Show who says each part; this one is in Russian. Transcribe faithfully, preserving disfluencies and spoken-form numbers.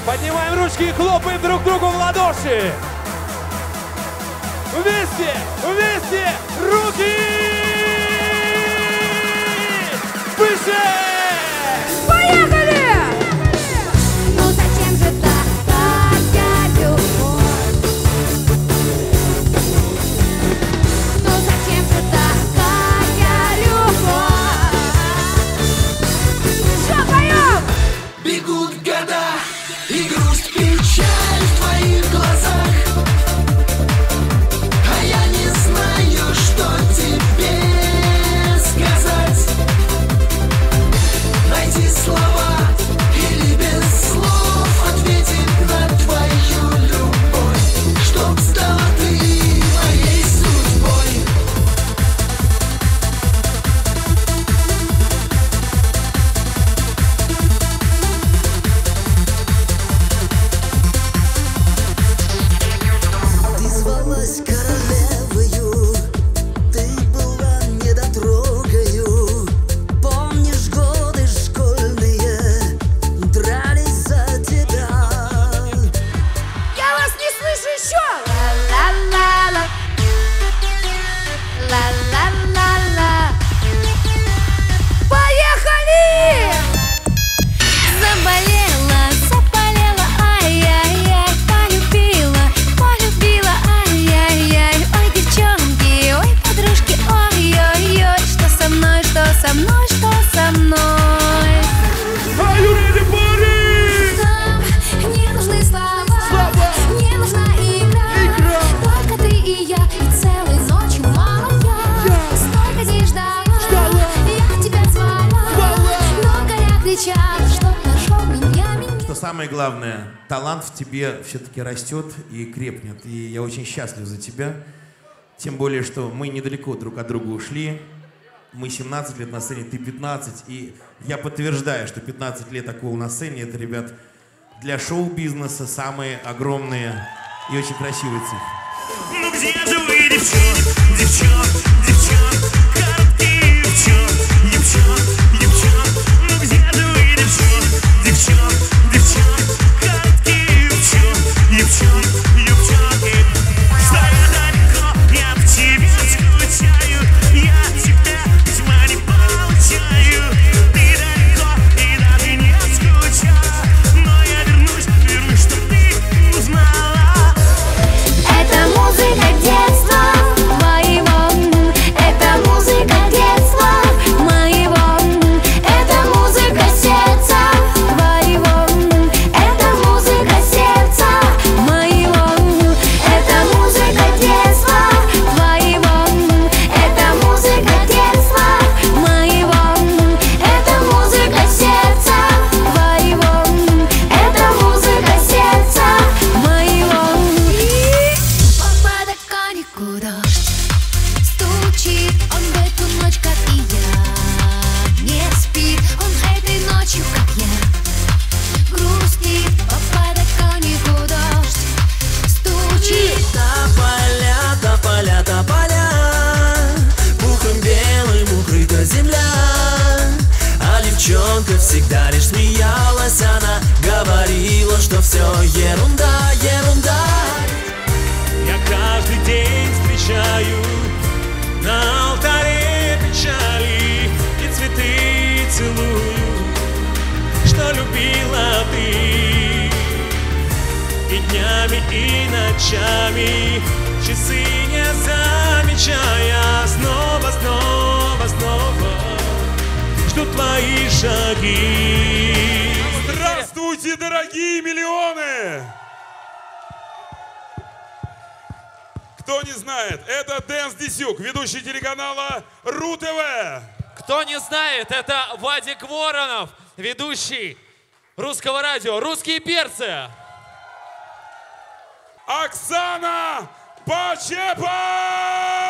Speaker 1: Поднимаем ручки и хлопаем друг другу в ладоши. Вместе, вместе, руки выше!
Speaker 2: Поехали! Ну зачем же такая любовь? Ну зачем же такая любовь? Что поем?
Speaker 3: Бегут года и грусть, печаль в твоих глазах, а я не знаю, что тебе сказать. Найти слова или без слов ответить на твою любовь, чтоб стала ты моей судьбой. Ты звалась королевою, ты была недотрогою. Помнишь годы школьные, дрались за тебя.
Speaker 2: Я вас не слышу еще! Ла-ла-ла-ла. Ла-ла-ла-ла. Поехали! Заболела, заболела, ай-яй-яй, полюбила, полюбила, ай-яй-яй. Ой, девчонки, ой, подружки, ой-ой-ой, что со мной, что со мной, что со мной?
Speaker 1: Are you ready, party?
Speaker 2: Нам не нужны слова, не нужна игра, только ты и я, и целой ночью мало я. Столько дней ждала, я тебя звала, много я кричала, чтоб нашел меня, меня.
Speaker 4: Что самое главное, талант в тебе все-таки растет и крепнет. И я очень счастлив за тебя. Тем более, что мы недалеко друг от друга ушли. Мы семнадцать лет на сцене, ты пятнадцать. И я подтверждаю, что пятнадцать лет такого на сцене, это, ребят, для шоу-бизнеса самые огромные и очень красивые цифры.
Speaker 5: Ну где же вы, девчонки, девчонки, девчонки, короткие девчонки, девчонки, девчонки, ну где же вы, девчонки, девчонки, девчонки, короткие девчонки, девчонки, девчонки. Стоя далеко, я по тебе скучаю, я тебя тьма не получаю. Ты далеко и даже не скучала, но я вернусь, вернусь, чтоб ты узнала.
Speaker 2: Это музыка детства моего, это музыка детства моего, это музыка сердца твоего, это музыка сердца моего, это музыка детства твоего, это музыка детства моего, это музыка сердца твоего, это музыка сердца моего. По подоконнику дождь стучит, он в эту ночь, как и я, не спит, он этой ночью, как я, грустит. По подоконнику дождь стучит.
Speaker 3: Тополя, тополя, тополя, пухом белым укрыта земля. А девчонка всегда лишь смеялась, она говорила, что все ерунда, ерунда.
Speaker 5: Я каждый день встречаю на алтаре печали и цветы целую, что любила ты. И днями, и ночами, часы не замечая, снова, снова, снова ждут твои шаги.
Speaker 1: Здравствуйте, дорогие миллионы! Кто не знает, это Дэнс Дисюк, ведущий телеканала РУ-ТВ.
Speaker 6: Кто не знает, это Вадик Воронов, ведущий русского радио «Русские перцы».
Speaker 1: Оксана Почепа!